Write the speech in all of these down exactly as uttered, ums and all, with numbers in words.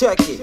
Check it.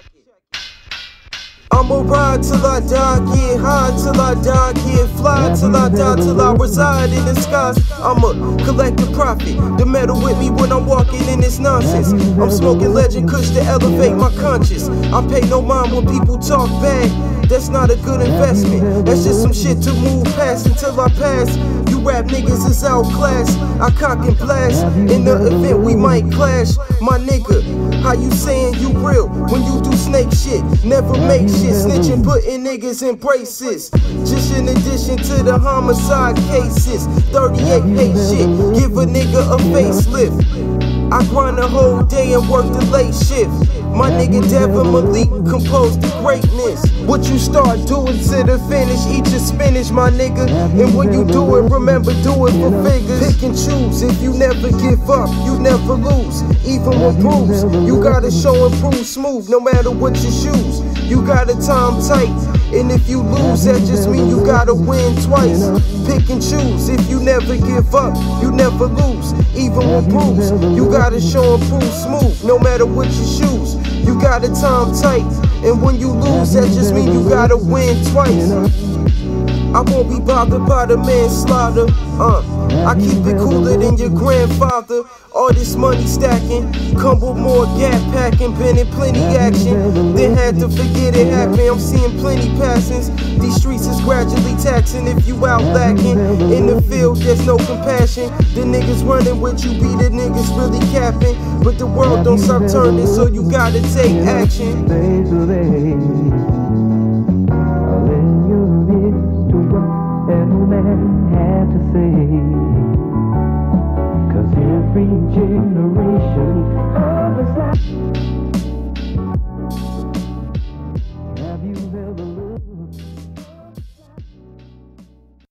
I'ma ride till I die, get high till I die, get fly till I die, till I reside in the skies. I'ma collect the profit, the metal with me when I'm walking in this nonsense. I'm smoking Legend Kush to elevate my conscience. I pay no mind when people talk bad, that's not a good investment. That's just some shit to move past until I pass. You rap niggas is outclassed, I cock and blast. In the event we might clash. My nigga, how you saying you real when you do snake shit? Never make shit, snitching, putting niggas in braces. Just in addition to the homicide cases, thirty-eight hate shit, give a nigga a facelift. I grind the whole day and work the late shift. My nigga Devin Malik composed the greatness. What you start doing to the finish, eat your spinach, my nigga. And when you do it, remember, do it for figures. Pick and choose, if you never give up, you never lose. Even with bruise, you gotta show and prove smooth, no matter what you choose. You gotta time tight, and if you lose, that just mean you gotta win twice. Pick and choose, if you never give up, you never lose. Even with bruise, you gotta show and prove smooth, no matter what you choose. You gotta time tight, and when you lose, that just mean you gotta win twice. I won't be bothered by the manslaughter, uh I keep it cooler than your grandfather. All this money stacking, come with more gap packing, been in plenty action, then had to forget it happened. I'm seeing plenty passings. These streets is gradually taxing if you out lacking. In the field there's no compassion. The niggas running with you be the niggas really capping. But the world don't stop turning, so you gotta take action. Every man had to say, 'cause every J